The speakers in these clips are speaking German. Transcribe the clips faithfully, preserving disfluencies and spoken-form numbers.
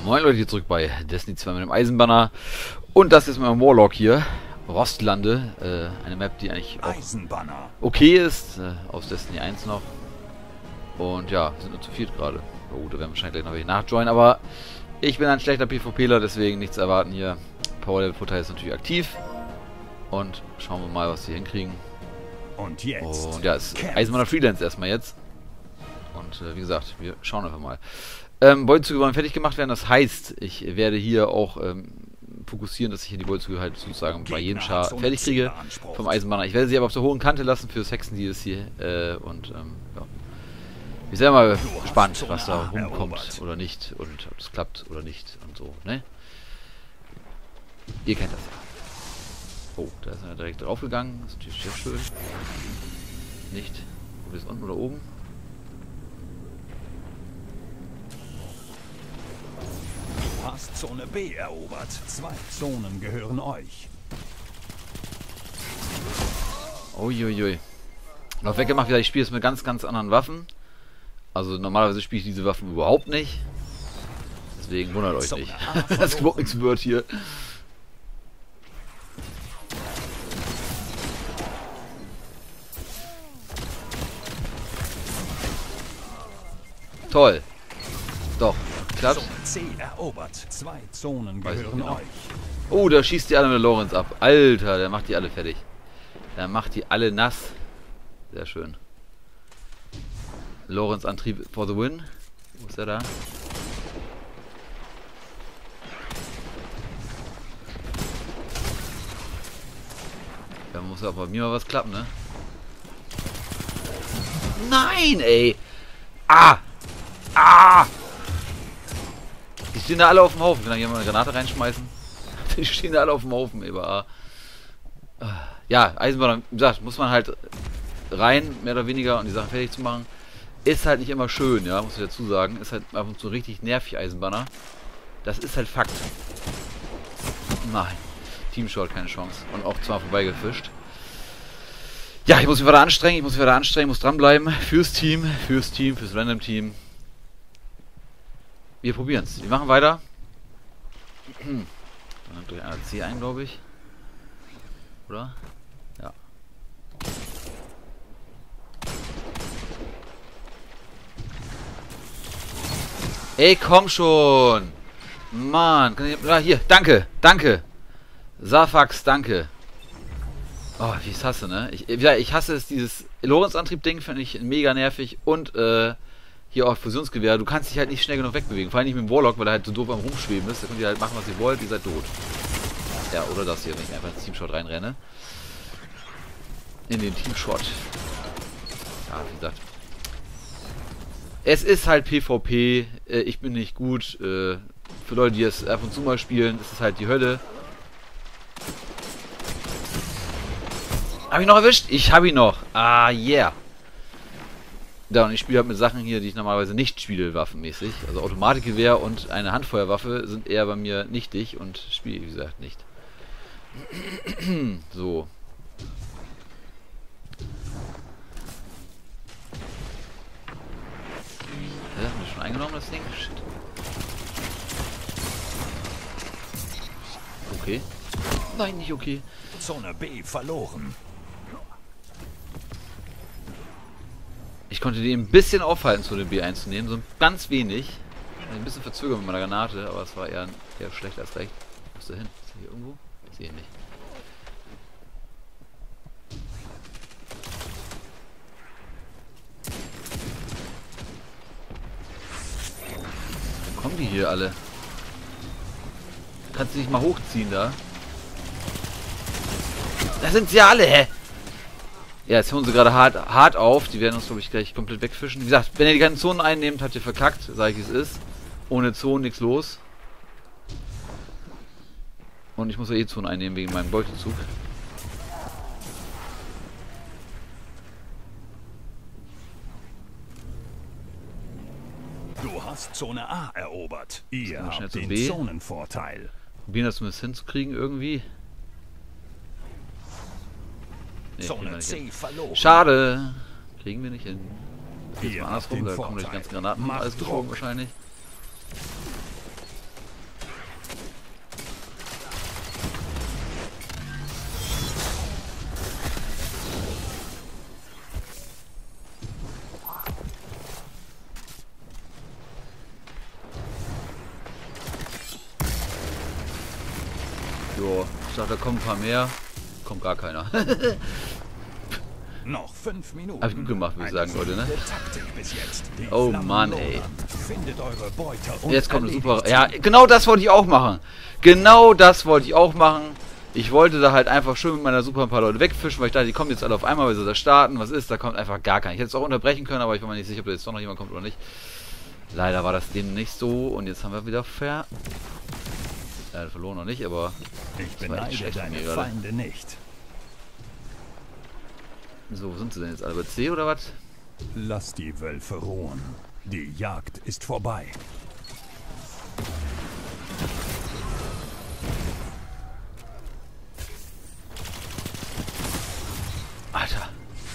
Moin Leute, hier zurück bei Destiny zwei mit dem Eisenbanner. Und das ist mein Warlock hier. Rostlande. Äh, eine Map, die eigentlich auch okay ist. Äh, aus Destiny eins noch. Und ja, wir sind nur zu viert gerade. Oh, da werden wir wahrscheinlich gleich noch welche nachjoinen. Aber ich bin ein schlechter PvPler, deswegen nichts erwarten hier. Power-Level-Vorteil ist natürlich aktiv. Und schauen wir mal, was wir hinkriegen. Und jetzt. Und ja, ist Eisenbanner Freelance erstmal jetzt. Und äh, wie gesagt, wir schauen einfach mal. Ähm, Beutezüge wollen fertig gemacht werden, das heißt, ich werde hier auch ähm, fokussieren, dass ich hier die Beutezüge halt sozusagen bei jedem Char fertig kriege vom Eisenbanner. Ich werde sie aber auf der hohen Kante lassen fürs Hexen-D L C äh, und ähm, ja. Ich bin mal gespannt, was da rumkommt oder nicht und ob das klappt oder nicht und so, ne? Ihr kennt das ja. Oh, da ist er direkt draufgegangen, das ist natürlich sehr schön. Nicht. Wo ist unten oder oben? Zone B erobert. Zwei Zonen gehören euch. Uiuiui. Noch weggemacht wieder, ich spiele es mit ganz, ganz anderen Waffen. Also normalerweise spiele ich diese Waffen überhaupt nicht. Deswegen wundert euch nicht. Das überhaupt nichts wird hier. Toll. Doch. Klappt. C erobert. Zwei Zonen gehören euch. Oh, da schießt die alle mit Lorenz ab. Alter, der macht die alle fertig. Der macht die alle nass. Sehr schön. Lorenz Antrieb for the win. Wo ist er da? Da muss ja bei mir mal was klappen, ne? Nein, ey! Ah! Ah! Die stehen da alle auf dem Haufen. Kann ich hier mal eine Granate reinschmeißen? Die stehen da alle auf dem Haufen, über. Ja, Eisenbanner, wie gesagt, muss man halt rein, mehr oder weniger, um die Sachen fertig zu machen. Ist halt nicht immer schön, ja, muss ich dazu sagen. Ist halt ab und zu richtig nervig, Eisenbanner. Das ist halt Fakt. Nein. Teamshot, keine Chance. Und auch zwar vorbeigefischt. Ja, ich muss mich weiter anstrengen, ich muss mich weiter anstrengen, muss dranbleiben. Fürs Team, fürs Team, fürs Random-Team. Wir probieren es. Wir machen weiter. Dann durch eine C ein, glaube ich. Oder? Ja. Ey, komm schon! Mann, kann ich. Ah, hier, danke, danke! Safax, danke! Oh, wie ich es hasse, ne? Ich, ich hasse es, dieses Lorenz-Antrieb-Ding, finde ich mega nervig und, äh. Hier auch Fusionsgewehr, du kannst dich halt nicht schnell genug wegbewegen. Vor allem nicht mit dem Warlock, weil er halt so doof am Rumschweben ist. Da könnt ihr halt machen, was ihr wollt, ihr seid tot. Ja, oder das hier, wenn ich einfach ins Teamshot reinrenne. In den Teamshot. Ja, wie gesagt. Es ist halt PvP, äh, ich bin nicht gut. Äh, für Leute, die es ab und zu mal spielen, ist es halt die Hölle. Hab ich noch erwischt? Ich hab ihn noch. Ah, yeah. Ja, und ich spiele halt mit Sachen hier, die ich normalerweise nicht spiele, waffenmäßig. Also Automatikgewehr und eine Handfeuerwaffe sind eher bei mir nichtig und spiele, wie gesagt, nicht. So. Ja, haben wir schon eingenommen, das Ding? Shit. Okay. Nein, nicht okay. Zone B verloren. Ich konnte die ein bisschen aufhalten, zu dem B einzunehmen, so ein ganz wenig. Ein bisschen verzögert mit meiner Granate, aber es war eher, eher schlecht als recht. Wo ist der hin? Ist er hier irgendwo? Ich sehe ihn nicht. Wo kommen die hier alle? Kannst du dich mal hochziehen da? Da sind sie alle, hä? Ja, jetzt hören sie gerade hart, hart auf. Die werden uns, glaube ich, gleich komplett wegfischen. Wie gesagt, wenn ihr die ganzen Zonen einnehmt, habt ihr verkackt, sage ich, wie es ist. Ohne Zonen nichts los. Und ich muss ja eh Zonen einnehmen wegen meinem Beutezug. Du hast Zone A erobert. Ihr habt den B. Zonenvorteil. Probieren das zumindest hinzukriegen irgendwie. Nee, Zone C verloren. Schade. Kriegen wir nicht hin. Jetzt Ihr mal andersrum, habt da den kommen durch die Vorteil. ganzen Granaten. Macht Alles geflogen Druck. wahrscheinlich. Jo, ich dachte, da kommen ein paar mehr. Kommt gar keiner. Noch fünf Minuten. Hab ich gut gemacht, würde ich sagen, Leute, ne? Bis jetzt. Die Oh Flammen Mann, ey. lodern. Findet eure Beute und Jetzt kommt eine super... erledigt Ja, sie. genau das wollte ich auch machen. Genau das wollte ich auch machen. Ich wollte da halt einfach schön mit meiner Super ein paar Leute wegfischen, weil ich dachte, die kommen jetzt alle auf einmal, weil sie da starten. Was ist? Da kommt einfach gar keiner. Ich hätte es auch unterbrechen können, aber ich war mir nicht sicher, ob da jetzt doch noch jemand kommt oder nicht. Leider war das dem nicht so. Und jetzt haben wir wieder ver... Leider verloren noch nicht, aber... Ich das war echt beneide schlecht von deine mir gerade. Feinde nicht. So, wo sind sie denn jetzt alle? Bei C oder was? Lass die Wölfe ruhen. Die Jagd ist vorbei. Alter.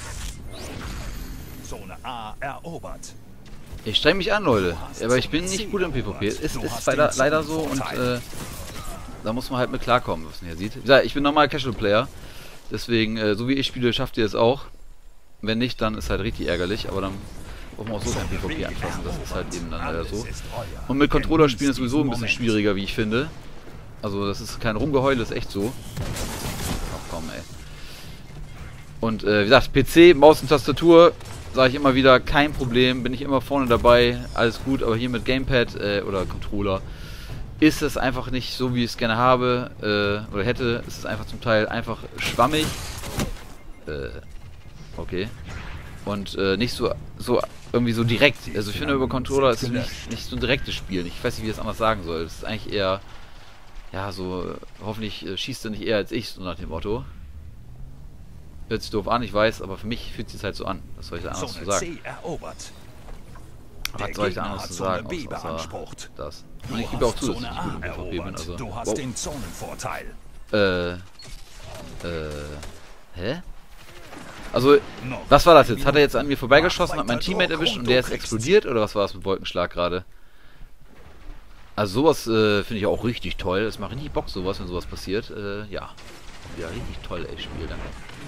Zone A erobert. Ich streng mich an, Leute. Aber ich bin nicht gut im PvP. Es ist, ist leider, leider so und äh, da muss man halt mit klarkommen, was man hier sieht. Wie gesagt, ich bin normal Casual Player. Deswegen, äh, so wie ich spiele, schafft ihr es auch. Wenn nicht, dann ist halt richtig ärgerlich. Aber dann braucht man auch so kein PvP anfassen. Das ist halt eben dann leider so. Und mit Controller spielen ist sowieso ein bisschen schwieriger, wie ich finde. Also das ist kein Rumgeheul, das ist echt so. Ach komm, ey. Und äh, wie gesagt, P C, Maus und Tastatur, sage ich immer wieder, kein Problem, bin ich immer vorne dabei, alles gut, aber hier mit Gamepad äh, oder Controller ist es einfach nicht so, wie ich es gerne habe äh, oder hätte. Es ist einfach zum Teil einfach schwammig. Äh, okay. Und äh, nicht so, so irgendwie so direkt. Also ich finde, über Controller ist es nicht, nicht so ein direktes Spiel. Ich weiß nicht, wie ich das anders sagen soll. Es ist eigentlich eher, ja, so, hoffentlich äh, schießt er nicht eher als ich, so nach dem Motto. Hört sich doof an, ich weiß, aber für mich fühlt es sich halt so an. Was soll ich da anders zu sagen? Was soll ich da anders zu sagen? Außer das. Und ich gebe auch zu, dass ich nicht gut im PvP bin. Also, du hast wow. den Zonenvorteil. Äh, äh, hä? Also, was war das jetzt? Hat er jetzt an mir vorbeigeschossen, hat mein Teammate erwischt und der ist explodiert? Oder was war das mit Wolkenschlag gerade? Also sowas äh, finde ich auch richtig toll. Es macht richtig Bock, sowas, wenn sowas passiert. Äh, ja. Ja, richtig toll, ey, Spiel, danke.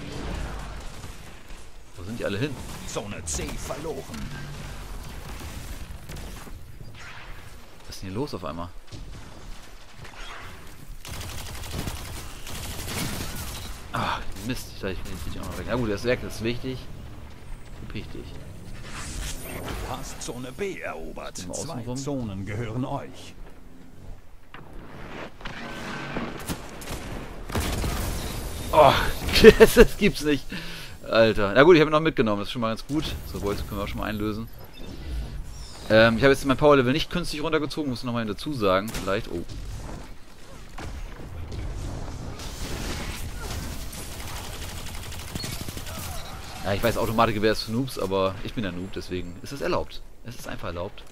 Wo sind die alle hin? Zone C verloren. Was ist denn hier los auf einmal? Ah, Mist, ich dachte, ich bin jetzt nicht auch noch weg. Na gut, das Werk ist wichtig. Richtig. Du hast Zone B erobert. Zwei rum. Zonen gehören euch. Oh, das gibt's nicht. Alter. Na gut, ich habe ihn noch mitgenommen, das ist schon mal ganz gut. So, Bolze können wir auch schon mal einlösen. Ähm, ich habe jetzt mein Power-Level nicht künstlich runtergezogen, muss ich noch mal dazu sagen. Vielleicht. Oh. Ja, ich weiß, Automatikgewehr ist für Noobs, aber ich bin der Noob, deswegen ist es erlaubt. Es ist einfach erlaubt.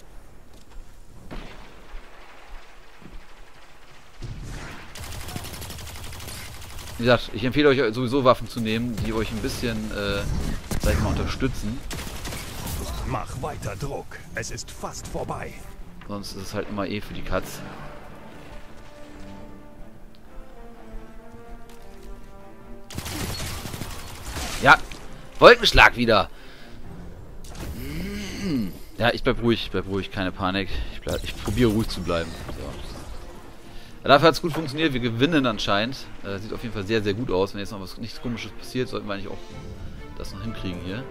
Wie gesagt, ich empfehle euch sowieso Waffen zu nehmen, die euch ein bisschen, äh, sag ich mal, unterstützen. Mach weiter Druck. Es ist fast vorbei. Sonst ist es halt immer eh für die Katz. Ja, Wolkenschlag wieder. Ja, ich bleib ruhig, ich bleib ruhig, keine Panik. Ich, bleib, ich probiere ruhig zu bleiben. So. Ja, dafür hat es gut funktioniert, wir gewinnen anscheinend. Äh, sieht auf jeden Fall sehr, sehr gut aus. Wenn jetzt noch was nichts Komisches passiert, sollten wir eigentlich auch das noch hinkriegen hier.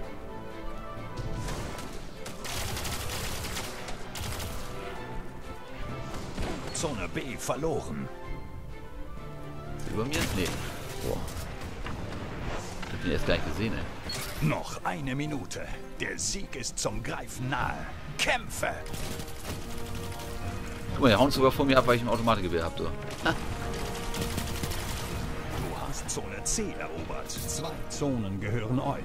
Zone B verloren. Ist über mir? Nee. Boah. Ich hab den erst gar nicht gesehen, ey. Noch eine Minute. Der Sieg ist zum Greifen nahe. Kämpfe! Guck mal, der haut sogar vor mir ab, weil ich ein Automatikgewehr hab, so. Ha. Du hast Zone C erobert. Zwei Zonen gehören euch.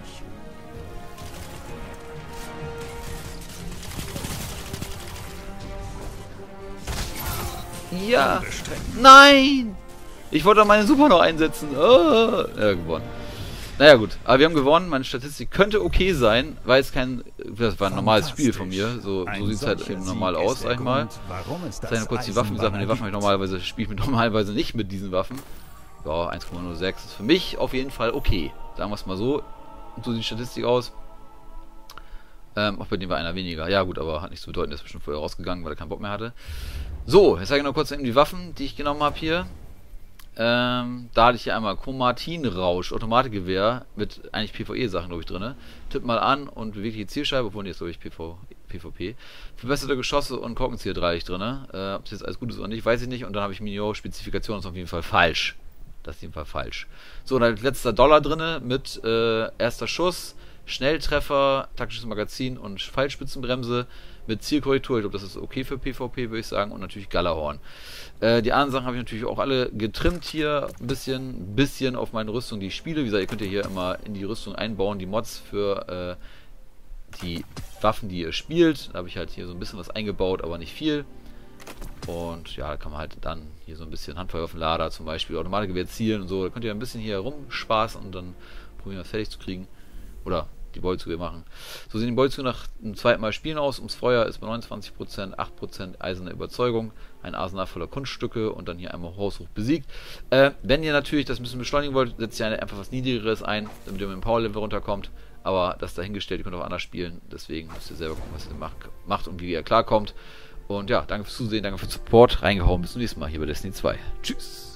Ja! Nein! Ich wollte doch meine Super noch einsetzen. Oh. Ja, gewonnen. Naja gut, aber wir haben gewonnen. Meine Statistik könnte okay sein, weil es kein... Das war ein normales Spiel von mir. So, so sieht es halt eben normal aus, sag ich mal. Ich zeige nur kurz die Waffen. Wie gesagt, meine Waffen habe ich normalerweise... Spiele ich normalerweise nicht mit diesen Waffen. Ja, eins Komma null sechs ist für mich auf jeden Fall okay. Sagen wir es mal so. So sieht die Statistik aus. Ähm, auch bei dem war einer weniger. Ja gut, aber hat nichts zu bedeuten. Der ist bestimmt vorher rausgegangen, weil er keinen Bock mehr hatte. So, jetzt zeige ich noch kurz eben die Waffen, die ich genommen habe hier. Ähm, da hatte ich hier einmal Chromatinrausch, Automatikgewehr mit eigentlich PvE-Sachen, glaube ich, drin. Tipp mal an und bewege die Zielscheibe, obwohl jetzt, glaube ich, PV, PvP. Verbesserte Geschosse und Korkenzieher drei drin. Äh, ob es jetzt alles gut ist oder nicht, weiß ich nicht. Und dann habe ich Minio-Spezifikation, das ist auf jeden Fall falsch. Das ist auf jeden Fall falsch. So, und dann letzter Dollar drin mit äh, erster Schuss, Schnelltreffer, taktisches Magazin und Pfeilspitzenbremse mit Zielkorrektur. Ich glaube, das ist okay für PvP, würde ich sagen. Und natürlich Galahorn. Äh, die anderen Sachen habe ich natürlich auch alle getrimmt hier. Ein bisschen, bisschen auf meine Rüstung, die ich spiele. Wie gesagt, ihr könnt ja hier immer in die Rüstung einbauen, die Mods für äh, die Waffen, die ihr spielt. Da habe ich halt hier so ein bisschen was eingebaut, aber nicht viel. Und ja, da kann man halt dann hier so ein bisschen Handfeuerwaffenlader zum Beispiel, Automatikgewehr zielen und so. Da könnt ihr ein bisschen hier rumspaßen und dann probieren, das fertig zu kriegen. Oder die Beutezüge machen. So sehen die Beutezüge nach dem zweiten Mal Spielen aus. Ums Feuer ist bei neunundzwanzig Prozent, acht Prozent eiserne Überzeugung, ein Arsenal voller Kunststücke und dann hier einmal haushoch besiegt. Äh, wenn ihr natürlich das ein bisschen beschleunigen wollt, setzt ihr einfach was Niedrigeres ein, damit ihr mit dem Power-Level runterkommt. Aber das dahingestellt, ihr könnt auch anders spielen. Deswegen müsst ihr selber gucken, was ihr macht und wie ihr klarkommt. Und ja, danke fürs Zusehen, danke für den Support. Reingehauen, bis zum nächsten Mal hier bei Destiny zwei. Tschüss.